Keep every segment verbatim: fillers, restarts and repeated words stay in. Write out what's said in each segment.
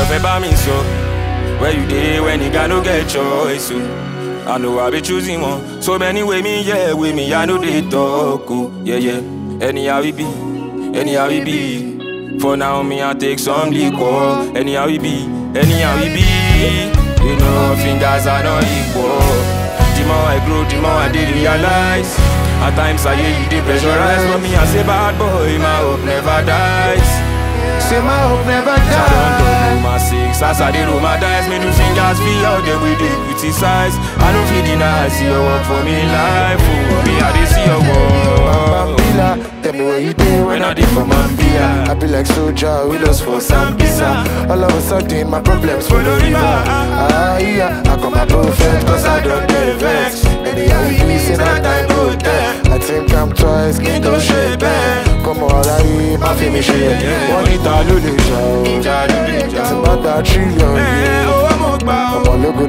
love about me so. Where you dey when you got no get choice so. I know I be choosing one. So many way me, yeah, with me, I know they talk. Oh, yeah, yeah. Anyhow we be, anyhow we be. For now, me, I take some liquor. Anyhow we be, anyhow we be. You know, fingers are not equal. The more I grow, the more I did realize. At times I hear you dey pressurize. But me, I say bad boy, my hope never dies. Say my hope never dies. I don't my six, as I did roll my dice. Me do fingers feel out there with the criticize. I don't feel deny, see your work for me life. Oh, me I dey see your work. Tell me where you did when I did for Mambia. I be like soldier, we lost for Sambisa. All of a sudden my problems follow river. Ah yeah, I call my prophet cause I don't get vex. Anyhow we be say that time go there. I think I'm twice, get to shape. Come on, I am my finish it. One it all the show. It's about that trillion. I'm a logo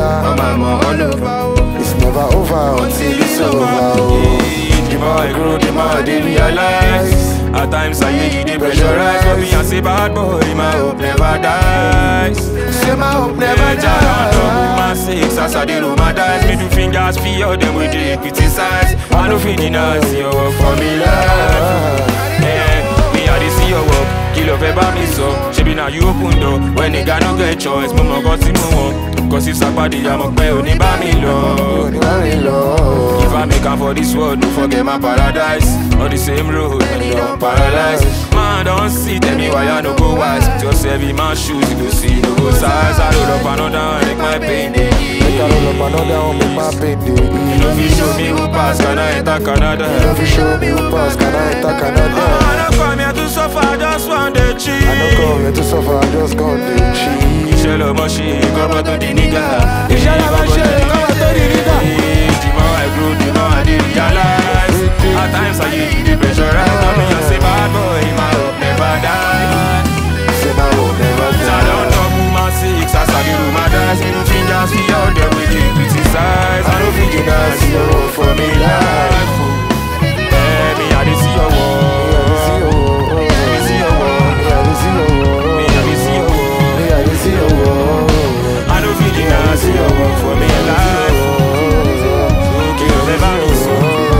die. It's never over until it's over. The more I grow, the more I realize. At times I hear you dey pressurize. But me I say bad boy, my hope never dies. Say my hope never dies. My six, as I dey roll my dice. Me do fingers feel them with the criticize. I don't feel deny, see your work for me life. Yeah, me I dey see your work. Kill up about me so. She be now you open door. When they got no get choice, mama got to know. Cause if somebody I'm a pay only by me love. If I make up for this world, don't forget my paradise. On the same road, and you don't paralyze. Man, don't see, tell me why I no go wise. Just heavy my shoes, you go see, no go size. I roll up another, make my pain day. Make I roll up another, make my pain day. You know if you show me who pass, can I enter Canada? You know if you show me who pass, can I enter Canada? I don't come here to suffer, I just want the cheese. I don't come here to suffer, I just want the cheese. Shell my shit, come out to the nigga. Shell my shit, come out to the nigga. The more I grow, the more I realize. At times I hear you dey pressurize. Now me I say bad boy, my hope never dies. Say my hope never dies. I don't talk with my six, as I get with my dice. Me do fingers feel out there with the criticize. I don't think you guys see your work for me life. Yeah, me I dey see your work. Me I dey see your work. Me I dey see your work. Me I dey see your work. Me I dey see your work. I don't feel you guys see your work for me life. Okay, never me so.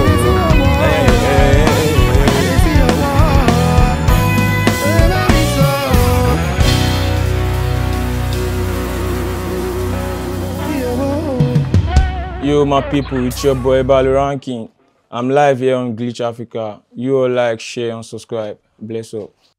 Yo, my people, it's your boy Balloranking. I'm live here on Glitch Africa. You all like, share, and subscribe. Bless up.